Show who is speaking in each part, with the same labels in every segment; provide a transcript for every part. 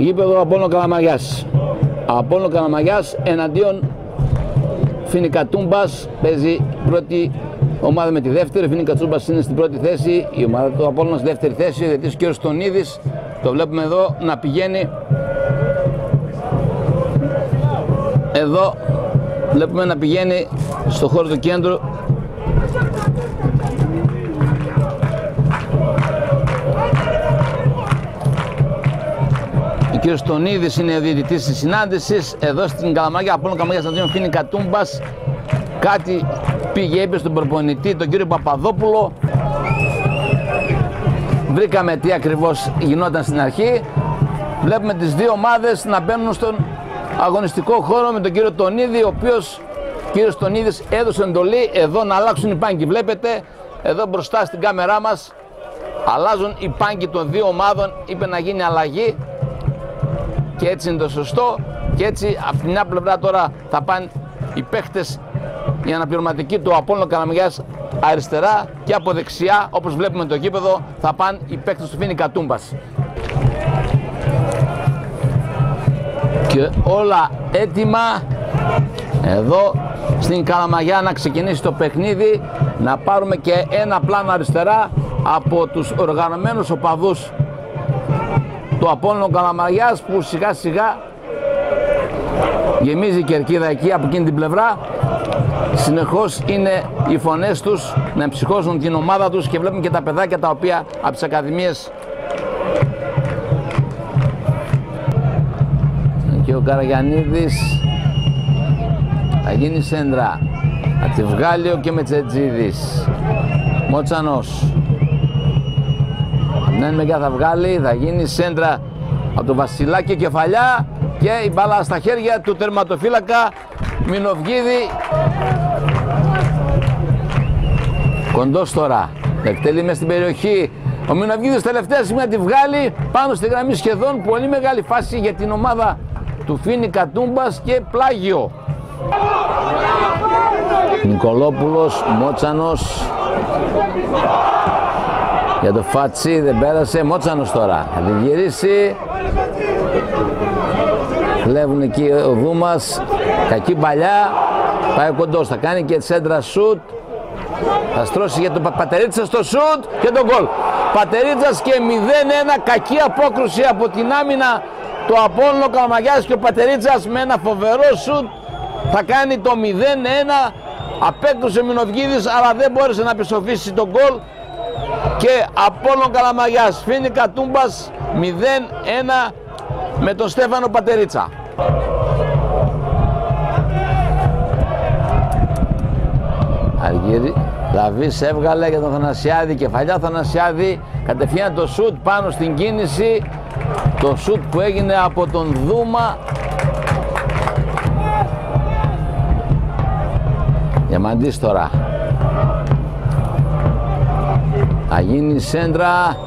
Speaker 1: Γήπεδο Απόλλων Καλαμαγιάς. Απόλλων Καλαμαγιάς εναντίον Φοίνικα Τούμπας. Παίζει πρώτη ομάδα με τη δεύτερη. Φοίνικα Τούμπας είναι στην πρώτη θέση. Η ομάδα του Απόλλωνα στη δεύτερη θέση. Ο διαιτητής κ. Στονίδης. Το βλέπουμε εδώ να πηγαίνει. Εδώ βλέπουμε να πηγαίνει στο χώρο του κέντρου. Ο κ. Στονίδης είναι ο διαιτητής της συνάντησης. Εδώ στην Καλαμαγιά, Απόλλων Καλαμαγιάς αντίον Φοίνικα Τούμπας. Κάτι πήγε, είπε στον προπονητή, τον κύριο Παπαδόπουλο. Βρήκαμε τι ακριβώς γινόταν στην αρχή. Βλέπουμε τις δύο ομάδες να μπαίνουν στον αγωνιστικό χώρο με τον κύριο Τονίδη, ο οποίος κύριος Τονίδης έδωσε εντολή εδώ να αλλάξουν οι πάγκοι. Βλέπετε εδώ μπροστά στην κάμερά μας αλλάζουν οι πάγκοι των δύο ομάδων. Είπε να γίνει αλλαγή και έτσι είναι το σωστό. Και έτσι από την μια πλευρά τώρα θα πάνε οι παίχτες, η αναπληρωματική του Απόλλων Καλαμαγιάς αριστερά, και από δεξιά, όπως βλέπουμε το γήπεδο, θα πάνε οι παίκτες του Φοίνικα Τούμπας. Και όλα έτοιμα εδώ στην Καλαμαγιά να ξεκινήσει το παιχνίδι. Να πάρουμε και ένα πλάνο αριστερά από τους οργανωμένους οπαδούς του Απόλλων Καλαμαγιάς, που σιγά σιγά γεμίζει η κερκίδα εκεί από εκείνη την πλευρά. Συνεχώς είναι οι φωνές τους να εμψυχώσουν την ομάδα τους, και βλέπουμε και τα παιδάκια τα οποία από τις ακαδημίες. Και ο Καραγιαννίδης θα γίνει σέντρα, θα τη βγάλει ο και Μετσετζίδης. Μότσανος από την άλλη μεριά θα βγάλει, θα γίνει σέντρα από τον Βασιλάκη, κεφαλιά, και η μπάλα στα χέρια του τερματοφύλακα Μινοβγίδη. Κοντός τώρα, εκτελεί μες στην περιοχή. Ο Μινοβγίδης τελευταία στιγμή να τη βγάλει πάνω στη γραμμή σχεδόν. Πολύ μεγάλη φάση για την ομάδα του Φοίνικα Τούμπας και πλάγιο. Νικολόπουλος, Μότσανος για το Φάτσι, δεν πέρασε. Μότσανος τώρα θα την γυρίσει. Κλέβουν εκεί ο Δούμας, κακή παλιά, πάει ο Κοντός, θα κάνει και τσέντρα σουτ, θα στρώσει για τον Πατερίτσα στο σουτ και τον γκολ. Πατερίτσας και 0-1, κακή απόκρουση από την άμυνα του Απόλλων Καλαμαγιάς, και ο Πατερίτσας με ένα φοβερό σουτ θα κάνει το 0-1. Απέκτωσε ο Μινοβγίδης, αλλά δεν μπόρεσε να επισοφήσει τον γκολ, και Απόλλων Καλαμαγιάς Φοίνικα Τούμπας 0-1 με τον Στέφανο Πατερίτσα. Αργύρι, Λαβής έβγαλε για τον Θανασιάδη, κεφαλιά Θανασιάδη, κατευθείαν το σουτ πάνω στην κίνηση, το σουτ που έγινε από τον Δούμα. Διαμαντής τώρα, θα γίνει σέντρα,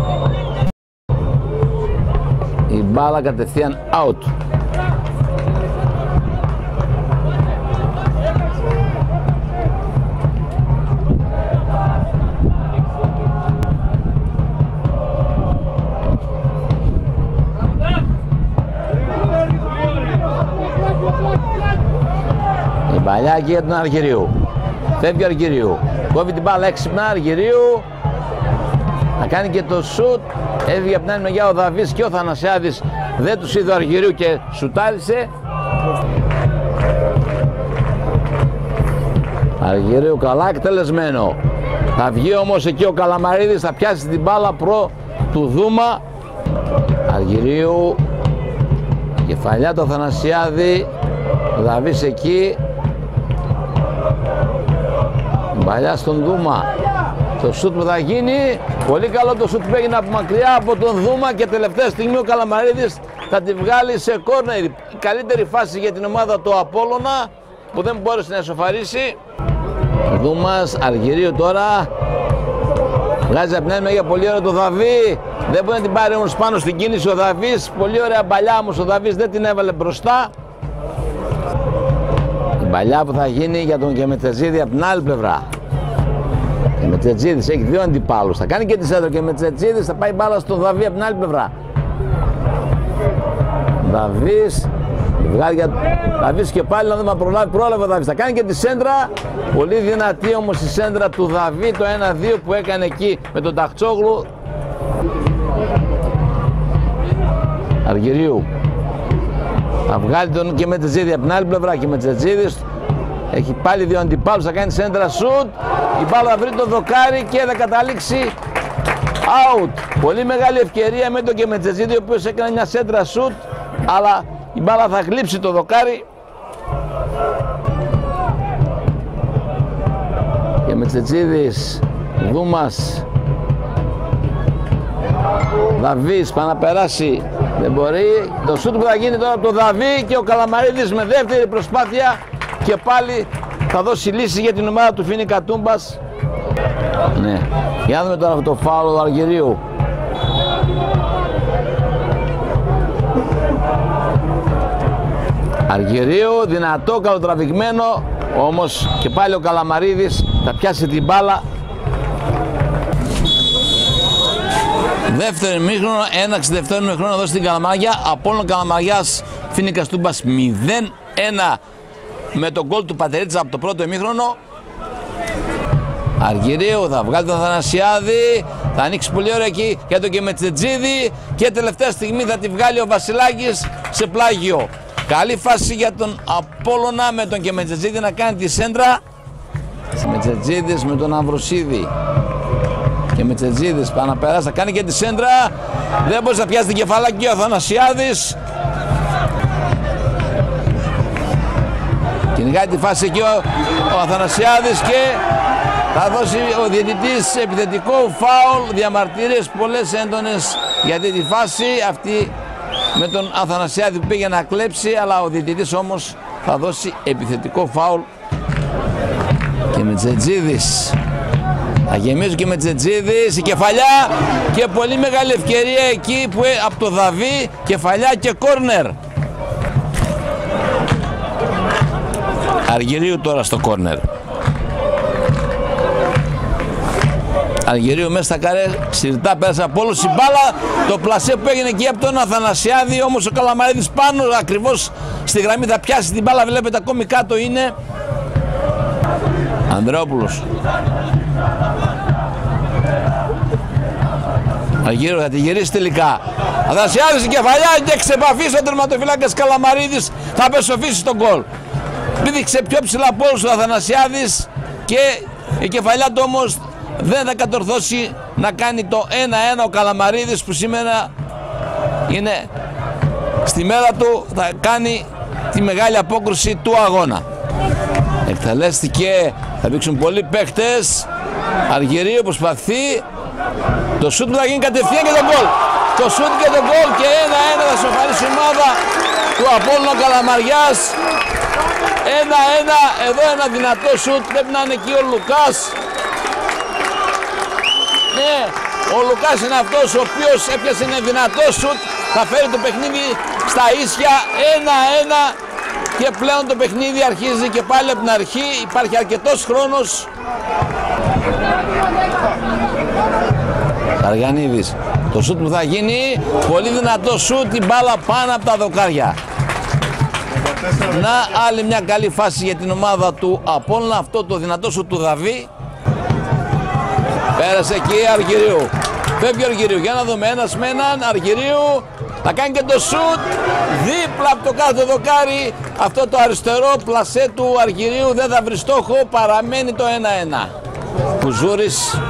Speaker 1: η μπάλα κατευθείαν out. Η παλιά εκεί για τον Αργυρίου. Φεύγει ο Αργυρίου, κόβει την μπάλα έξυπνα Αργυρίου, θα κάνει και το σουτ. Έβγε από την άλλη μεριά ο Δαβής και ο Θανασιάδης, δεν τους είδε ο Αργυρίου και σουτάρισε. Αργυρίου καλά εκτελεσμένο. Θα βγει όμως εκεί ο Καλαμαρίδης, θα πιάσει την μπάλα προ του Δούμα. Αργυρίου, κεφαλιά το Θανασιάδη, ο Δαβής εκεί. Παλιά στον Δούμα. Το σουτ που θα γίνει, πολύ καλό το σουτ που έγινε από μακριά από τον Δούμα, και τελευταία στιγμή ο Καλαμαρίδης θα τη βγάλει σε κόρνερ. Η καλύτερη φάση για την ομάδα του Απόλλωνα, που δεν μπόρεσε να εσωφαρίσει. Δούμας, Αργυρίου τώρα, βγάζει από την άλλη μεριά πολύ ωραία το Δαβί, δεν μπορεί να την πάρει όμως πάνω στην κίνηση ο Δαβής, πολύ ωραία παλιά όμως ο Δαβής δεν την έβαλε μπροστά. Η παλιά που θα γίνει για τον Κεμετσετζίδη από την άλλη πλευρά. Ο Κεμετσετζίδης έχει δύο αντιπάλους, θα κάνει και τη σέντρα και ο Κεμετσετζίδης θα πάει μπάλα στον Δαβί από την άλλη πλευρά. Δαβής, Δαβής και πάλι να δούμε αν πρόλαβε ο Δαβής. Θα κάνει και τη σέντρα, πολύ δυνατή όμως η σέντρα του Δαβή, το 1-2 που έκανε εκεί με τον Ταχτσόγλου. Αργυρίου. Θα βγάλει τον και Μετζετζίδη από την άλλη πλευρά και Μετζετζίδης έχει πάλι δύο αντιπάλους, θα κάνει σέντρα σουτ, η μπάλα θα βρει το δοκάρι και θα καταλήξει out. Πολύ μεγάλη ευκαιρία με τον και Μετζετζίδη, ο οποίος έκανε μια σέντρα σουτ, αλλά η μπάλα θα γλύψει το δοκάρι. Και Μετζετζίδης, Δούμας, Δαβής, πάει να περάσει, δεν μπορεί. Το σούτ που θα γίνει τώρα από το Δαβή και ο Καλαμαρίδης με δεύτερη προσπάθεια και πάλι θα δώσει λύση για την ομάδα του Φίνικα Τούμπας. Ναι, για να δούμε τώρα αυτό το φάουλ του Αργυρίου. Αργυρίου, δυνατό, καλοτραβηγμένο, όμως και πάλι ο Καλαμαρίδης θα πιάσει την μπάλα. Δεύτερο ημίχρονο, έναξη δεύτερου ημίχρονου εδώ στην Καλαμαριά. Απόλλων Καλαμαριάς, Φίνικας Τούμπας 0-1 με τον γκολ του Πατερίτσα από το πρώτο ημίχρονο. Αργυρίου θα βγάλει τον Αθανασιάδη, θα ανοίξει πολύ ωραία εκεί για τον Κεμετσετζίδη και τελευταία στιγμή θα τη βγάλει ο Βασιλάκης σε πλάγιο. Καλή φάση για τον Απόλλωνα με τον Κεμετσετζίδη να κάνει τη σέντρα. Μετζετζίδης με τον Αμβροσίδη. Και Μετζετζίδης πάει να περάσει, θα κάνει και τη σέντρα. Δεν μπορεί να πιάσει την κεφαλάκι ο Αθανασιάδης. Κυνηγάει τη φάση εκεί ο Αθανασιάδης και θα δώσει ο διαιτητής επιθετικό φάουλ. Διαμαρτυρίες πολλές έντονες για τη φάση αυτή με τον Αθανασιάδη που πήγε να κλέψει, αλλά ο διαιτητής όμως θα δώσει επιθετικό φάουλ. Και Μετζετζίδης. Θα γεμίζουν και Μετζετζίδης, η κεφαλιά και πολύ μεγάλη ευκαιρία εκεί που από το Δαβή, κεφαλιά και κόρνερ. Αργυρίου τώρα στο κόρνερ. Αργυρίου μέσα στα καρέ, σιρτά πέρασε από όλους η μπάλα. Το πλασέ που έγινε εκεί από τον Αθανασιάδη, όμως ο Καλαμαρίδης πάνω ακριβώς στη γραμμή θα πιάσει την μπάλα, βλέπετε ακόμη κάτω είναι Ανδρεόπουλος. Αργυρίου θα τη γυρίσει τελικά. Αθανασιάδης η κεφαλιά και εξεπαφής ο τερματοφυλάκας Καλαμαρίδης θα πεσοφίσει τον γκολ. Πήδηξε πιο ψηλά από όλους ο Αθανασιάδης και η κεφαλιά του όμως δεν θα κατορθώσει να κάνει το 1-1 ο Καλαμαρίδης που σήμερα είναι στη μέρα του, θα κάνει τη μεγάλη απόκρουση του αγώνα. Εκτελέστηκε, θα δείξουν πολλοί παίχτες. Αργυρίου προσπαθεί. Το σούτ που θα γίνει κατευθείαν και τον γκολ. Το σούτ και τον γκολ και 1-1 θα σοφαρίσει η ομάδα του Απόλλωνα Καλαμαριάς. 1-1, εδώ ένα δυνατό σούτ, πρέπει να είναι εκεί ο Λουκάς. Ναι, ο Λουκάς είναι αυτός ο οποίος έπιασε ένα δυνατό σούτ, θα φέρει το παιχνίδι στα ίσια. 1-1 και πλέον το παιχνίδι αρχίζει και πάλι από την αρχή, υπάρχει αρκετός χρόνος. Καριανίδης, το σούτ που θα γίνει, πολύ δυνατό σούτ, η μπάλα πάνω από τα δοκάρια. Να άλλη μια καλή φάση για την ομάδα του Απόλλωνα, αυτό το δυνατό σούτ του Δαβή. Πέρασε εκεί Αργυρίου, φεύγει ο Αργυρίου, για να δούμε ένας με έναν, Αργυρίου θα κάνει και το σούτ, δίπλα από το κάτω δοκάρι, αυτό το αριστερό πλασέ του Αργυρίου δεν θα βρει στόχο, παραμένει το 1-1. Κουζούρης.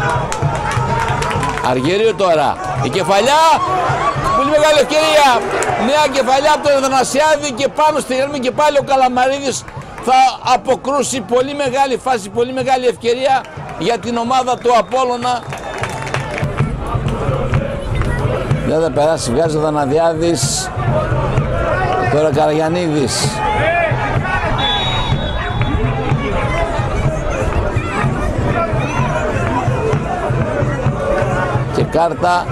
Speaker 1: Αργυρίου τώρα, η κεφαλιά, πολύ μεγάλη ευκαιρία, νέα κεφαλιά από τον Αθανασιάδη και πάνω στη γραμμή και πάλι ο Καλαμαρίδης θα αποκρούσει, πολύ μεγάλη φάση, πολύ μεγάλη ευκαιρία για την ομάδα του Απόλλωνα. Δεν θα περάσει, βγάζει ο Δαναδιάδης, τώρα Καραγιανίδης. Και κάρτα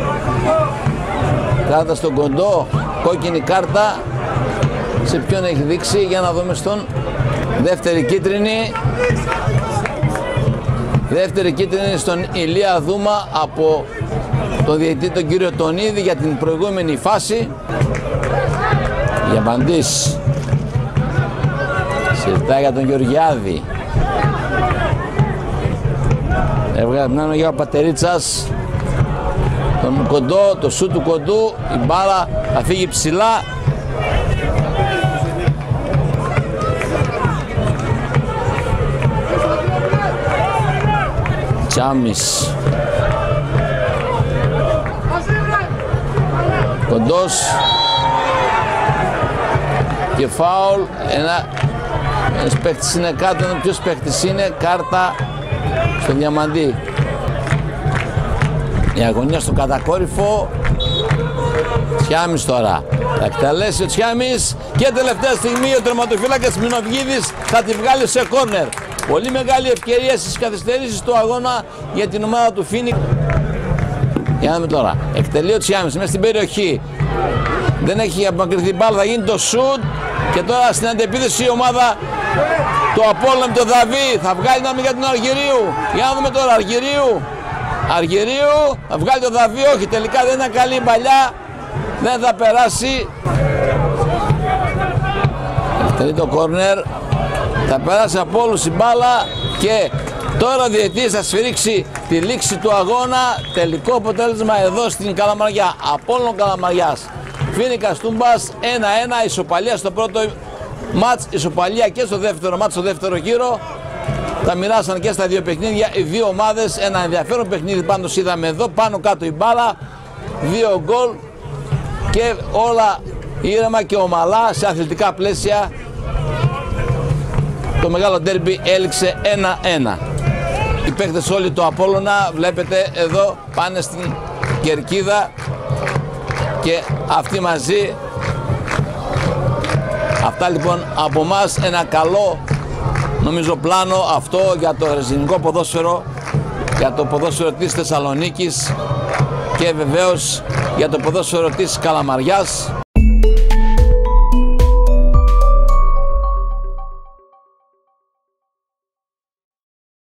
Speaker 1: στον κοντό, κόκκινη κάρτα, σε ποιον έχει δείξει, για να δούμε στον δεύτερη κίτρινη. Δεύτερη κίτρινη στον Ηλία Δούμα από τον διαιτητή τον κύριο Τονίδη για την προηγούμενη φάση. Διαμαντής. Συρτά για τον Γεωργιάδη. Έβγαλε την άνω για ο Πατερίτσας. Τον Κοντό, το σου του Κοντού. Η μπάλα θα φύγει ψηλά. Τσάμις. Κοντός. Και φάουλ. Ένας παίκτης είναι κάτω, ποιος παίκτης είναι, κάρτα στον Διαμαντή. Η αγωνία στο κατακόρυφο. Τσιάμις τώρα. Θα εκτελέσει ο Τσιάμις και τελευταία στιγμή ο τερματοφύλακας Μινοβγίδης θα τη βγάλει σε κόρνερ. Πολύ μεγάλη ευκαιρία στις καθυστερήσεις του αγώνα για την ομάδα του Φίνικ. Για να δούμε τώρα. Εκτελεί ο Τσιάμις μέσα στην περιοχή. Δεν έχει απομακρυνθεί μπάλα, θα γίνει το σουτ. Και τώρα στην αντεπίθεση η ομάδα του Απόλλωνα με τον Δαβί. Θα βγάλει να μην για τον Αργυρίου. Για να δούμε τώρα. Αργυρίου. Θα βγάλει τον Δαβί. Όχι, τελικά δεν είναι καλή παλιά. Δεν θα περάσει. Εκτελεί το κόρνερ. Θα περάσει από όλους η μπάλα. Και τώρα ο διαιτητής θα σφυρίξει τη λήξη του αγώνα. Τελικό αποτέλεσμα εδώ στην Καλαμαριά. Απόλλων Καλαμαριάς. Φίνικας Τούμπας 1-1, ισοπαλία στο πρώτο μάτς, ισοπαλία και στο δεύτερο μάτς, στο δεύτερο γύρο. Τα μοιράσαν και στα δύο παιχνίδια οι δύο ομάδες. Ένα ενδιαφέρον παιχνίδι πάντως είδαμε εδώ, πάνω κάτω η μπάλα, 2 γκολ και όλα ήρεμα και ομαλά σε αθλητικά πλαίσια. Το μεγάλο ντέρμπι έληξε 1-1. Οι παίκτες όλοι του Απόλλωνα, βλέπετε εδώ, πάνε στην κερκίδα και αυτοί μαζί. Αυτά λοιπόν από μας, ένα καλό νομίζω πλάνο αυτό για το ρεζινικό ποδόσφαιρο, για το ποδόσφαιρο της Θεσσαλονίκης και βεβαίως για το ποδόσφαιρο της Καλαμαριάς.